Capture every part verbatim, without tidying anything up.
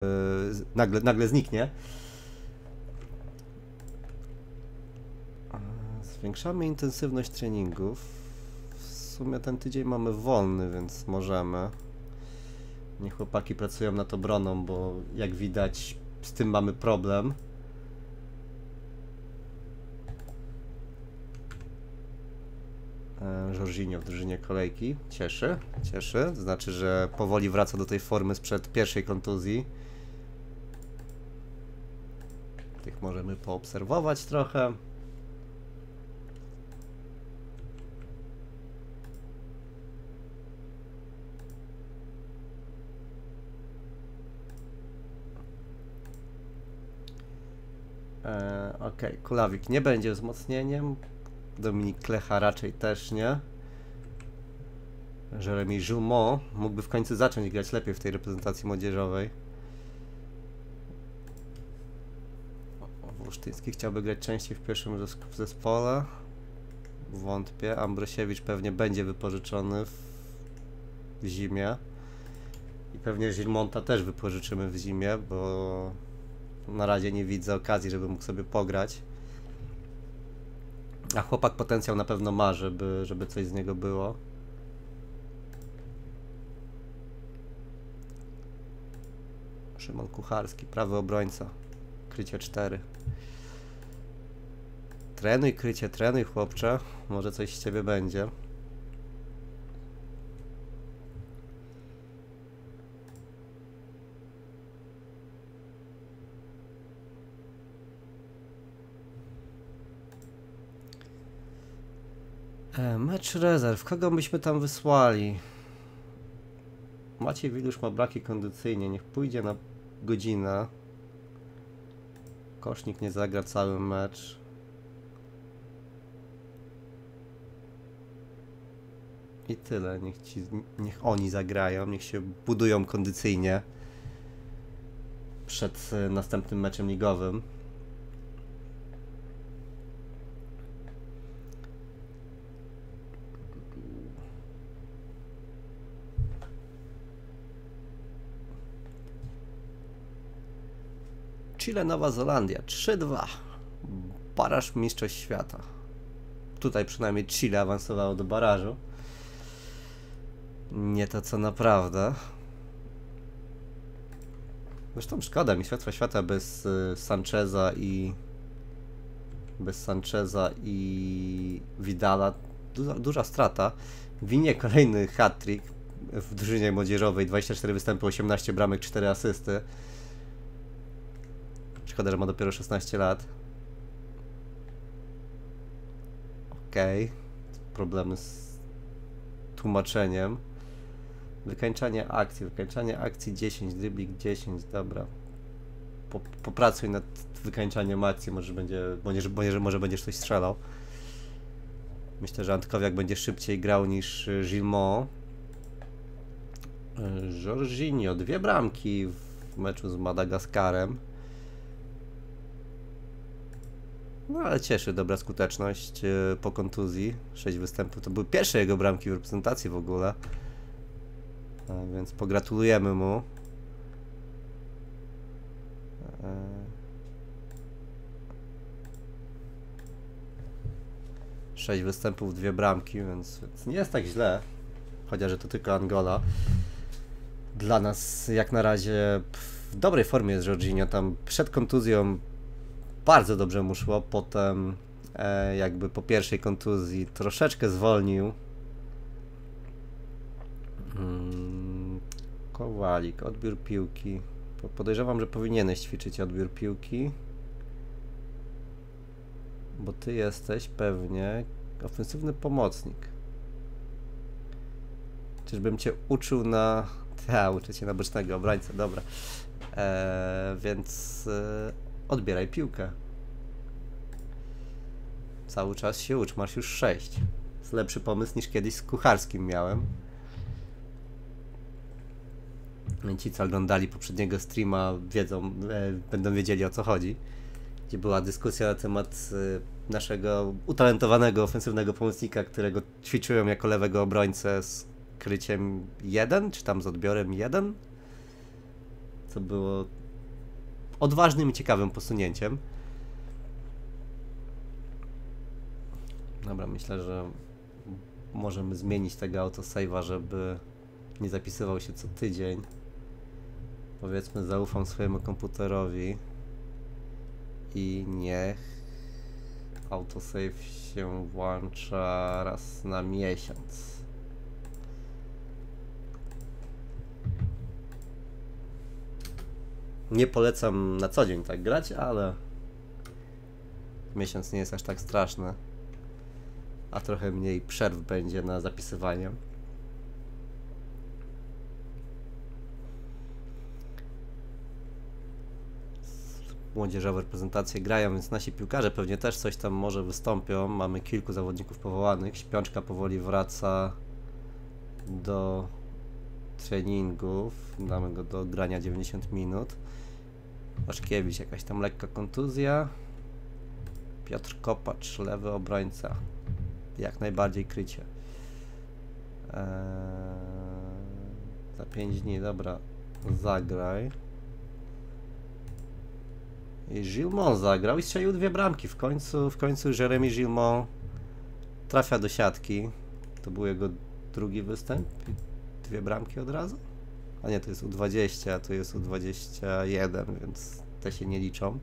nagle, nagle zniknie. Zwiększamy intensywność treningów. W sumie ten tydzień mamy wolny, więc możemy. Niech chłopaki pracują nad obroną, bo jak widać z tym mamy problem. Jorginho w drużynie kolejki. Cieszy, cieszy. To znaczy, że powoli wraca do tej formy sprzed pierwszej kontuzji. Tych możemy poobserwować trochę. Eee, ok, Kulawik nie będzie wzmocnieniem. Dominik Klecha raczej też nie. Jeremy Joumont mógłby w końcu zacząć grać lepiej w tej reprezentacji młodzieżowej. Włosztyński chciałby grać częściej w pierwszym zespole. Wątpię. Ambrosiewicz pewnie będzie wypożyczony w, w zimie. I pewnie Gilmonta też wypożyczymy w zimie, bo na razie nie widzę okazji, żeby mógł sobie pograć. A chłopak potencjał na pewno ma, żeby, żeby coś z niego było. Szymon Kucharski, prawy obrońca. Krycie cztery. Trenuj, krycie, trenuj, chłopcze. Może coś z ciebie będzie. E, mecz rezerw. Kogo byśmy tam wysłali? Maciej Wilusz ma braki kondycyjnie. Niech pójdzie na godzinę. Kosznik nie zagra cały mecz. I tyle. Niech, ci, niech oni zagrają. Niech się budują kondycyjnie przed następnym meczem ligowym. Chile, Nowa Zelandia trzy dwa. Baraż mistrzostw świata. Tutaj przynajmniej Chile awansowało do barażu. Nie to co naprawdę. Zresztą szkoda mistrzostwa świata bez y, Sancheza i bez Sancheza i Vidala. Duża, duża strata. Winie kolejny hat-trick w drużynie młodzieżowej. dwadzieścia cztery występy, osiemnaście bramek, cztery asysty. Szkoda, że ma dopiero szesnaście lat. Okej. Okay. Problemy z tłumaczeniem. Wykańczanie akcji. Wykańczanie akcji dziesięć, dribling dziesięć. Dobra. Po, popracuj nad wykańczaniem akcji. Może będzie, może, może, może będziesz coś strzelał. Myślę, że Antkowiak będzie szybciej grał niż Gilmont. Jorginho. Dwie bramki w meczu z Madagaskarem. No ale cieszy, dobra skuteczność yy, po kontuzji. sześć występów. To były pierwsze jego bramki w reprezentacji w ogóle. A więc pogratulujemy mu. Yy. sześć występów, dwie bramki, więc, więc nie jest tak źle. Chociaż to tylko Angola. Dla nas jak na razie w dobrej formie jest Jorginho. Tam przed kontuzją bardzo dobrze mu szło, potem e, jakby po pierwszej kontuzji troszeczkę zwolnił. Hmm, Kowalik, odbiór piłki. Podejrzewam, że powinieneś ćwiczyć odbiór piłki. Bo ty jesteś pewnie ofensywny pomocnik. Czyżbym cię uczył na... Ja, uczę cię na bocznego obrońcę, dobra. E, więc... E, odbieraj piłkę. Cały czas się ucz, masz już sześć. Jest lepszy pomysł niż kiedyś z Kucharskim miałem. Ci, co oglądali poprzedniego streama, wiedzą, e, będą wiedzieli o co chodzi. Gdzie była dyskusja na temat e, naszego utalentowanego ofensywnego pomocnika, którego ćwiczyłem jako lewego obrońcę z kryciem jeden, czy tam z odbiorem jeden. co było odważnym i ciekawym posunięciem. Dobra, myślę, że możemy zmienić tego autosave'a, żeby nie zapisywał się co tydzień. Powiedzmy, zaufam swojemu komputerowi i niech autosave się włącza raz na miesiąc. Nie polecam na co dzień tak grać, ale miesiąc nie jest aż tak straszny, a trochę mniej przerw będzie na zapisywanie. Młodzieżowe reprezentacje grają, więc nasi piłkarze pewnie też coś tam może wystąpią. Mamy kilku zawodników powołanych. Śpiączka powoli wraca do treningów. Damy go do grania dziewięćdziesiąt minut. Waszkiewicz, jakaś tam lekka kontuzja. Piotr Kopacz, lewy obrońca. Jak najbardziej krycie. Eee, za pięć dni, dobra, zagraj. I Gilmont zagrał i strzelił dwie bramki. W końcu, w końcu Jeremy Gilmont trafia do siatki. To był jego drugi występ. Dwie bramki od razu? A nie, to jest U dwadzieścia, a to jest U dwadzieścia jeden, więc te się nie liczą.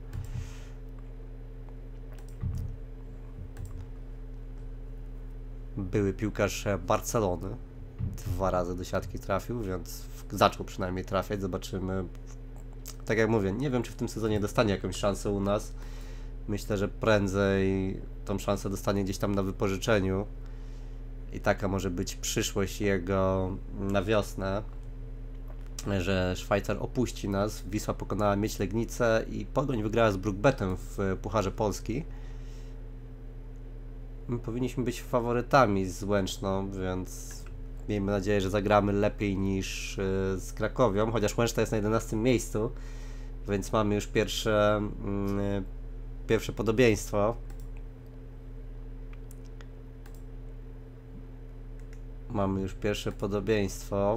Były piłkarz Barcelony. Dwa razy do siatki trafił, więc zaczął przynajmniej trafiać. Zobaczymy. Tak jak mówię, nie wiem, czy w tym sezonie dostanie jakąś szansę u nas. Myślę, że prędzej tą szansę dostanie gdzieś tam na wypożyczeniu. I taka może być przyszłość jego na wiosnę, że Szwajcar opuści nas. Wisła pokonała Miedź Legnicę i Pogoń wygrała z Brookbetem w Pucharze Polski. My powinniśmy być faworytami z Łęczną, więc miejmy nadzieję, że zagramy lepiej niż z Krakowią, chociaż Łęczna jest na jedenastym miejscu, więc mamy już pierwsze, mm, pierwsze podobieństwo. Mamy już pierwsze podobieństwo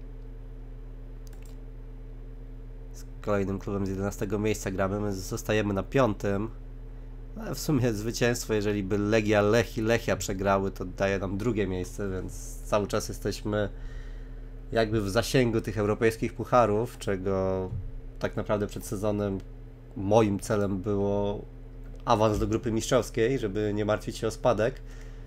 z kolejnym klubem z jedenastego miejsca gramy, my zostajemy na piątym. Ale w sumie zwycięstwo, jeżeli by Legia, Lech i Lechia przegrały, to daje nam drugie miejsce, więc cały czas jesteśmy jakby w zasięgu tych europejskich pucharów, czego tak naprawdę przed sezonem moim celem było awans do grupy mistrzowskiej, żeby nie martwić się o spadek.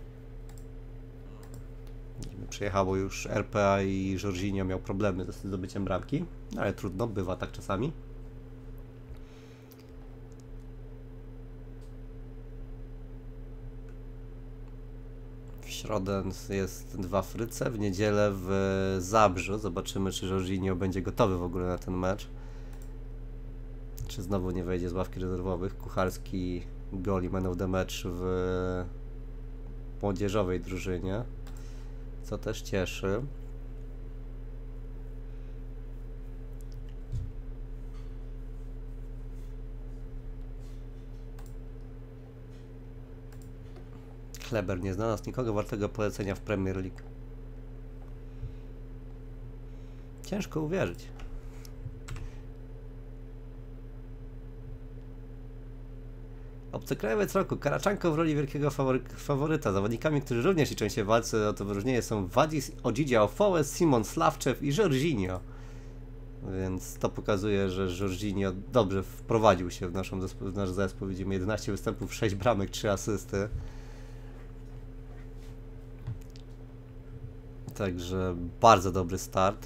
Przyjechało już R P A i Jorginho miał problemy ze zdobyciem bramki, ale trudno, bywa tak czasami. W środę jest w Afryce, w niedzielę w Zabrzu. Zobaczymy, czy Jorginho będzie gotowy w ogóle na ten mecz. Czy znowu nie wejdzie z ławki rezerwowych. Kucharski gol i man of the match w młodzieżowej drużynie, co też cieszy. Kleber nie znalazł nikogo wartego polecenia w Premier League. Ciężko uwierzyć. Obcokrajowiec roku. Karaczanko w roli wielkiego fawory faworyta. Zawodnikami, którzy również liczą się w walce o to wyróżnienie, są Wadis, Odzidzia Ofołe, Simon Sławczew i Jorginho. Więc to pokazuje, że Jorginho dobrze wprowadził się w, naszą zespół, w nasz zespół. Widzimy jedenaście występów, sześć bramek, trzy asysty. Także bardzo dobry start.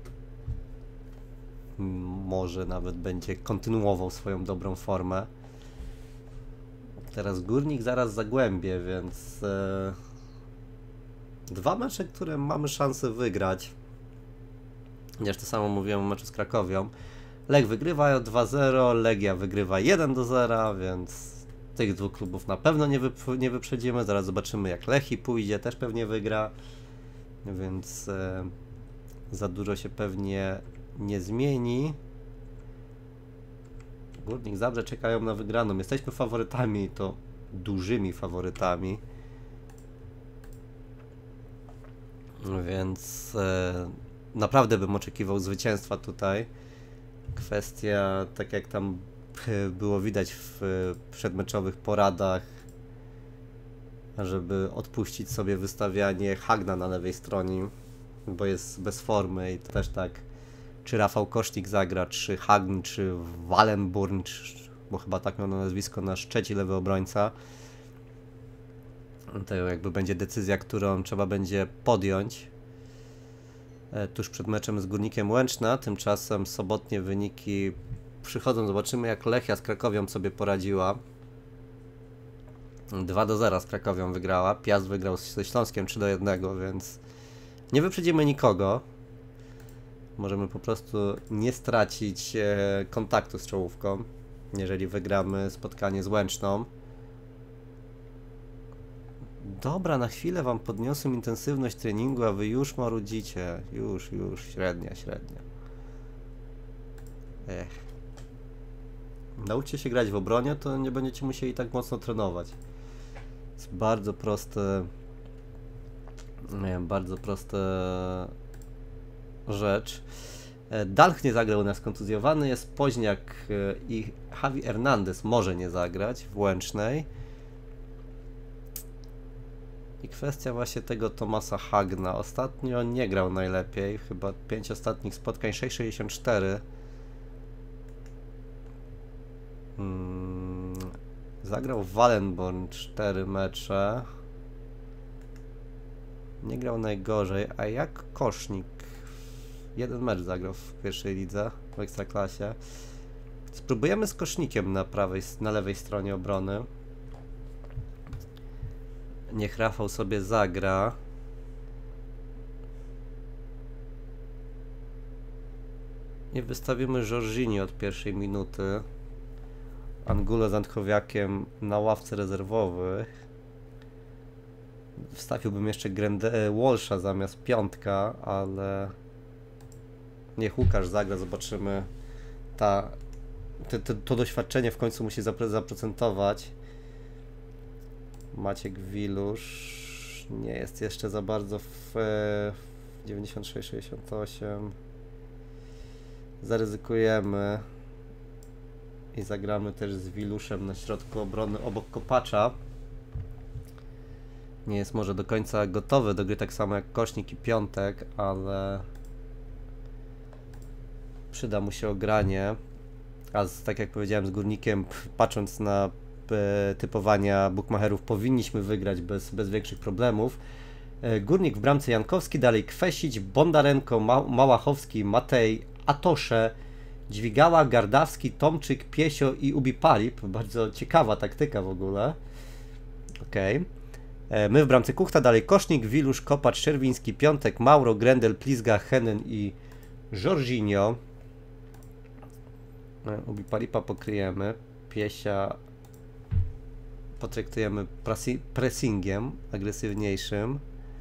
Może nawet będzie kontynuował swoją dobrą formę. Teraz Górnik, zaraz Zagłębie, więc e, dwa mecze, które mamy szansę wygrać. Chociaż to samo mówiłem o meczu z Krakowią. Lech wygrywa dwa zero, Legia wygrywa jeden do zera, więc tych dwóch klubów na pewno nie, wyp nie wyprzedzimy. Zaraz zobaczymy, jak Lechi pójdzie, też pewnie wygra. Więc e, za dużo się pewnie nie zmieni. Górnik, Zabrze czekają na wygraną. Jesteśmy faworytami, to dużymi faworytami. Więc e, naprawdę bym oczekiwał zwycięstwa tutaj. Kwestia, tak jak tam było widać w przedmeczowych poradach, żeby odpuścić sobie wystawianie Hagna na lewej stronie, bo jest bez formy i to też tak, czy Rafał Kosznik zagra, czy Hagn, czy Wallenburn, czy, bo chyba tak miał na nazwisko nasz trzeci lewy obrońca. To jakby będzie decyzja, którą trzeba będzie podjąć tuż przed meczem z Górnikiem Łęczna. Tymczasem sobotnie wyniki przychodzą. Zobaczymy, jak Lechia z Krakowią sobie poradziła. dwa do zera z Krakowią wygrała. Piast wygrał ze Śląskiem trzy do jednego, więc nie wyprzedzimy nikogo. Możemy po prostu nie stracić e, kontaktu z czołówką, jeżeli wygramy spotkanie z Łęczną. Dobra, na chwilę wam podniosłem intensywność treningu, a wy już marudzicie. Już, już, średnia, średnia. Ech. Nauczcie się grać w obronie, to nie będziecie musieli tak mocno trenować. Jest bardzo proste... Nie wiem, bardzo proste... rzecz. Dalch nie zagrał u nas kontuzjowany, jest Poźniak i Javi Hernandez może nie zagrać w Łęcznej. I kwestia właśnie tego Tomasa Hagna. Ostatnio nie grał najlepiej, chyba pięć ostatnich spotkań, sześć sześćdziesiąt cztery. Hmm. Zagrał w Wallenborn cztery mecze. Nie grał najgorzej, a jak Kosznik? Jeden mecz zagrał w pierwszej lidze, w Ekstraklasie. Spróbujemy z Kosznikiem na prawej, na lewej stronie obrony. Niech Rafał sobie zagra. I wystawimy Jorginho od pierwszej minuty. Angulo z Antchowiakiem na ławce rezerwowych. Wstawiłbym jeszcze Grende Walsha zamiast piątka, ale niech Łukasz zagra, zobaczymy. Ta, to, to, to doświadczenie w końcu musi zapre zaprocentować. Maciek Wilusz nie jest jeszcze za bardzo w, w dziewięćdziesiąt sześć sześćdziesiąt osiem. Zaryzykujemy i zagramy też z Wiluszem na środku obrony obok Kopacza. Nie jest może do końca gotowy do gry, tak samo jak Kosznik i Piątek, ale przyda mu się ogranie. A z, tak jak powiedziałem, z Górnikiem, patrząc na e, typowania bookmacherów, powinniśmy wygrać bez, bez większych problemów. E, Górnik w bramce Jankowski, dalej Kwesić, Bondarenko, Ma Małachowski, Matej, Atosze, Dźwigała, Gardawski, Tomczyk, Piesio i Ubi Palip. Bardzo ciekawa taktyka w ogóle. Okej. Okay. My w bramce Kuchta, dalej Kosznik, Wilusz, Kopacz, Czerwiński, Piątek, Mauro, Grendel, Plizga, Henen i Jorginho. Ubi Palipa pokryjemy, Piesia potraktujemy pressingiem agresywniejszym.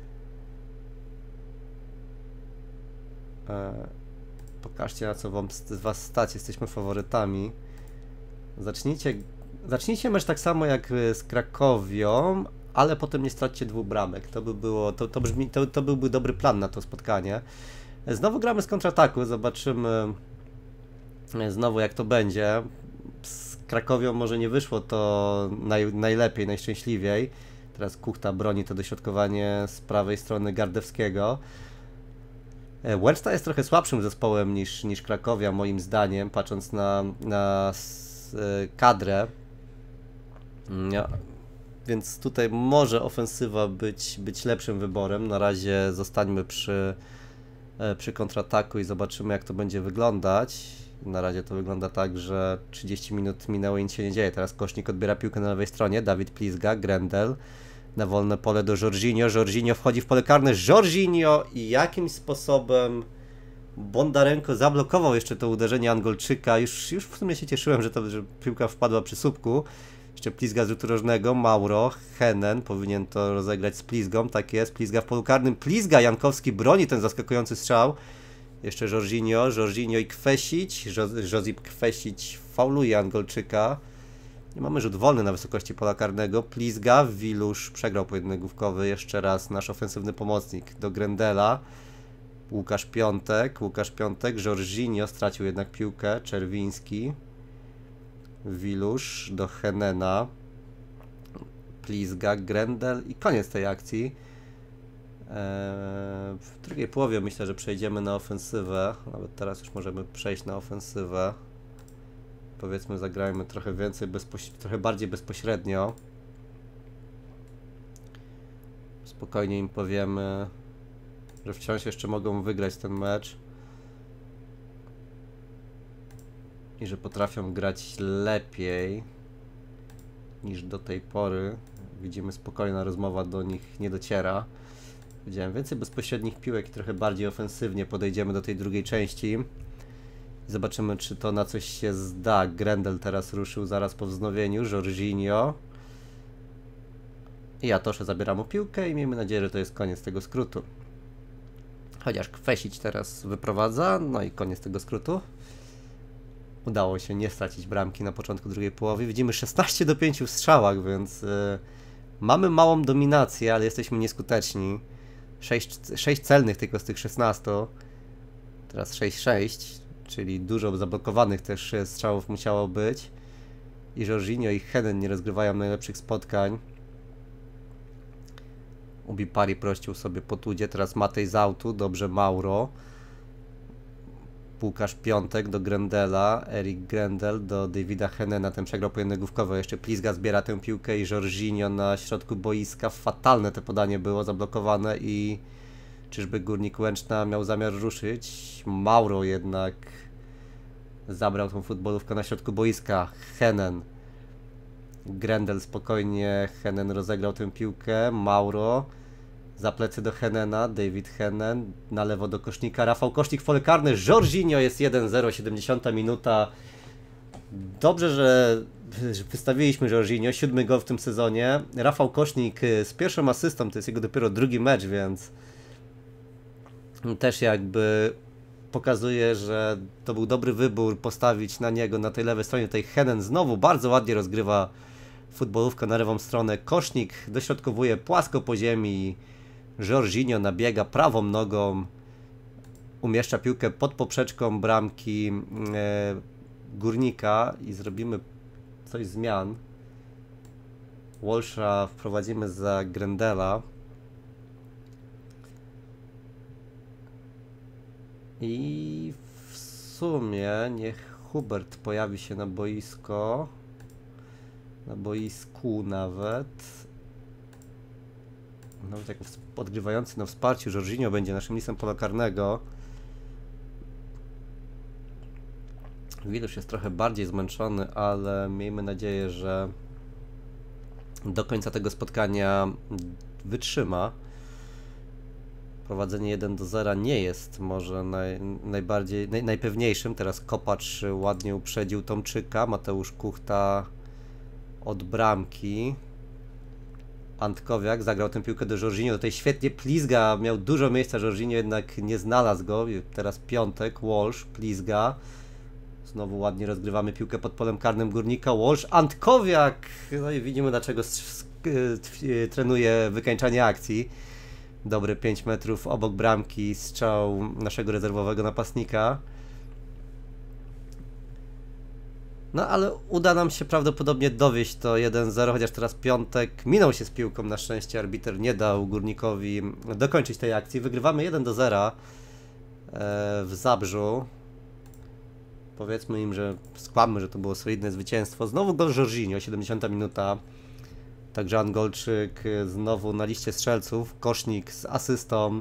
Pokażcie, na co wam z was stać, jesteśmy faworytami. Zacznijcie, zacznijcie mecz tak samo jak z Krakowią, ale potem nie straćcie dwóch bramek. To by było, to, to, brzmi, to, to byłby dobry plan na to spotkanie. Znowu gramy z kontrataku, zobaczymy znowu jak to będzie. Z Krakowią może nie wyszło to naj, najlepiej, najszczęśliwiej. Teraz Kuchta broni to dośrodkowanie z prawej strony Gardewskiego. Łęczna jest trochę słabszym zespołem niż, niż Krakowia, moim zdaniem, patrząc na, na kadrę. Ja, więc tutaj może ofensywa być, być lepszym wyborem. Na razie zostańmy przy, przy kontrataku i zobaczymy, jak to będzie wyglądać. Na razie to wygląda tak, że trzydzieści minut minęło i nic się nie dzieje. Teraz Kosznik odbiera piłkę na lewej stronie. Dawid Plizga, Grendel. Na wolne pole do Jorginho. Jorginho wchodzi w pole karne. Jorginho i jakimś sposobem Bondarenko zablokował jeszcze to uderzenie Angolczyka. Już, już w sumie się cieszyłem, że, to, że piłka wpadła przy słupku. Jeszcze Plizga z rzutu rożnego. Mauro, Henen powinien to rozegrać z Plizgą. Tak jest. Plizga w polu karnym. Plizga, Jankowski broni ten zaskakujący strzał. Jeszcze Jorginho. Jorginho i Kwesić. Josip Kwesić fauluje Angolczyka. Nie mamy rzut wolny na wysokości pola karnego. Plizga, Wilusz przegrał pojedynek główkowy. Jeszcze raz nasz ofensywny pomocnik do Grendela. Łukasz Piątek, Łukasz Piątek, Jorginho stracił jednak piłkę, Czerwiński, Wilusz do Henena, Plizga, Grendel i koniec tej akcji. Eee, w drugiej połowie myślę, że przejdziemy na ofensywę, nawet teraz już możemy przejść na ofensywę. Powiedzmy, zagrajmy trochę więcej, trochę bardziej bezpośrednio. Spokojnie im powiemy, że wciąż jeszcze mogą wygrać ten mecz i że potrafią grać lepiej niż do tej pory. Widzimy, spokojna rozmowa do nich nie dociera. Widziałem więcej bezpośrednich piłek i trochę bardziej ofensywnie podejdziemy do tej drugiej części i zobaczymy, czy to na coś się zda. Grendel teraz ruszył zaraz po wznowieniu, Jorginho. I Atosze zabiera mu piłkę i miejmy nadzieję, że to jest koniec tego skrótu. Chociaż Kwesić teraz wyprowadza, no i koniec tego skrótu. Udało się nie stracić bramki na początku drugiej połowy. Widzimy szesnaście do pięciu w strzałach, więc yy, mamy małą dominację, ale jesteśmy nieskuteczni. sześć celnych tylko z tych szesnastu. Teraz sześć sześć, czyli dużo zablokowanych też strzałów musiało być. I Jorginho i Henen nie rozgrywają najlepszych spotkań. Ubipari prościł sobie po tudzie, teraz Matej z autu, dobrze Mauro. Łukasz Piątek do Grendela, Erik Grendel do Davida Henena, ten przegrał pojedynek główkowy, jeszcze Plizga zbiera tę piłkę i Jorginho na środku boiska, fatalne to podanie było, zablokowane i czyżby Górnik Łęczna miał zamiar ruszyć? Mauro jednak zabrał tą futbolówkę na środku boiska, Henen. Grendel spokojnie, Henen rozegrał tę piłkę, Mauro za plecy do Henena, David Henen, na lewo do Kosznika, Rafał Kosznik w pole karne, Jorginho jest jeden zero, siedemdziesiąta minuta. Dobrze, że wystawiliśmy Jorginho, siódmy gol w tym sezonie. Rafał Kosznik z pierwszą asystą, to jest jego dopiero drugi mecz, więc też jakby pokazuje, że to był dobry wybór postawić na niego na tej lewej stronie. Tutaj Henen znowu bardzo ładnie rozgrywa futbolówkę na lewą stronę. Kosznik dośrodkowuje płasko po ziemi. Jorginho nabiega prawą nogą. Umieszcza piłkę pod poprzeczką bramki e, Górnika i zrobimy coś zmian. Walsha wprowadzimy za Grendela. I w sumie niech Hubert pojawi się na boisko. Na boisku nawet. Nawet jako odgrywający na wsparciu Jorginho będzie naszym listem pola karnego. Wilusz jest trochę bardziej zmęczony, ale miejmy nadzieję, że do końca tego spotkania wytrzyma. Prowadzenie jeden do zera nie jest może naj, najbardziej, naj, najpewniejszym. Teraz Kopacz ładnie uprzedził Tomczyka. Mateusz Kuchta od bramki. Antkowiak zagrał tę piłkę do Jorginho. Tutaj świetnie Plizga, miał dużo miejsca, Jorginho jednak nie znalazł go. Teraz Piątek, Walsh, Plizga. Znowu ładnie rozgrywamy piłkę pod polem karnym Górnika. Walsh, Antkowiak. No i widzimy, dlaczego trenuje wykańczanie akcji. Dobre pięć metrów obok bramki, strzał naszego rezerwowego napastnika. No ale uda nam się prawdopodobnie dowieść to jeden zero, chociaż teraz Piątek minął się z piłką, na szczęście arbiter nie dał Górnikowi dokończyć tej akcji. Wygrywamy jeden do zera w Zabrzu. Powiedzmy im, że skłammy, że to było solidne zwycięstwo. Znowu gol Jorginho, siedemdziesiąta minuta. Także Angolczyk znowu na liście strzelców. Kosznik z asystą.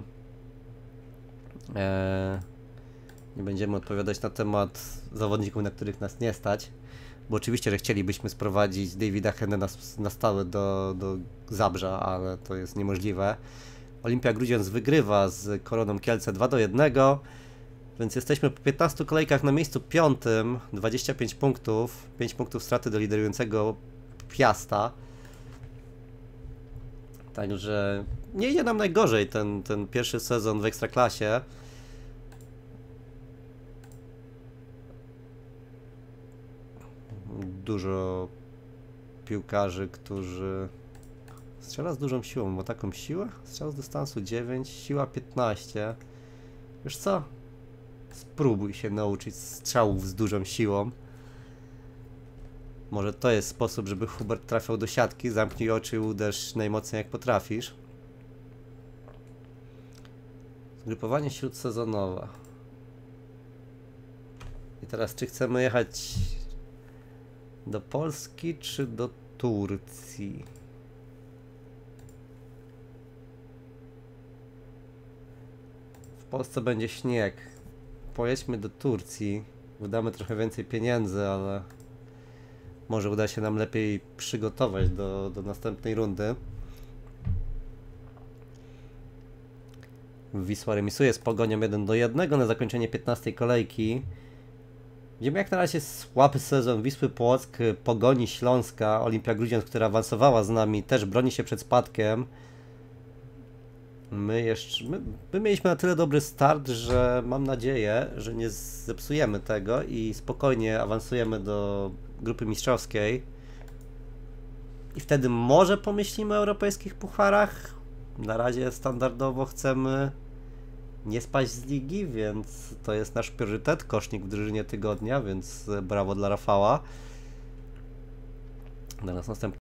Eee, nie będziemy odpowiadać na temat zawodników, na których nas nie stać. Bo oczywiście, że chcielibyśmy sprowadzić Davida Henena na stałe do, do Zabrza, ale to jest niemożliwe. Olimpia Grudziądz wygrywa z Koroną Kielce dwa do jednego. Więc jesteśmy po piętnastu kolejkach na miejscu piątym. dwadzieścia pięć punktów. pięć punktów straty do liderującego Piasta. Także nie idzie nam najgorzej ten, ten pierwszy sezon w Ekstraklasie. Dużo piłkarzy, którzy strzela z dużą siłą, bo taką siłę? Strzał z dystansu dziewięć, siła piętnaście. Wiesz co? Spróbuj się nauczyć strzałów z dużą siłą. Może to jest sposób, żeby Hubert trafiał do siatki. Zamknij oczy i uderz najmocniej jak potrafisz. Zgrupowanie śródsezonowe. I teraz czy chcemy jechać do Polski czy do Turcji? W Polsce będzie śnieg. Pojedźmy do Turcji. Wydamy trochę więcej pieniędzy, ale może uda się nam lepiej przygotować do, do następnej rundy. Wisła remisuje z Pogonią jeden do jednego na zakończenie piętnastej kolejki. Wiemy jak na razie słaby sezon Wisły Płock, Pogoni Śląska, Olimpia Grudziądz, która awansowała z nami, też broni się przed spadkiem. My jeszcze, my, my mieliśmy na tyle dobry start, że mam nadzieję, że nie zepsujemy tego i spokojnie awansujemy do grupy mistrzowskiej. I wtedy może pomyślimy o europejskich pucharach. Na razie standardowo chcemy nie spaść z ligi, więc to jest nasz priorytet. Kosznik w drużynie tygodnia, więc brawo dla Rafała. Dla nas następny